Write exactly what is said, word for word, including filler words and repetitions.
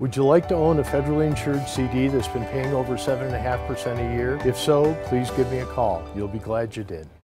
Would you like to own a federally insured C D that's been paying over seven point five percent a year? If so, please give me a call. You'll be glad you did.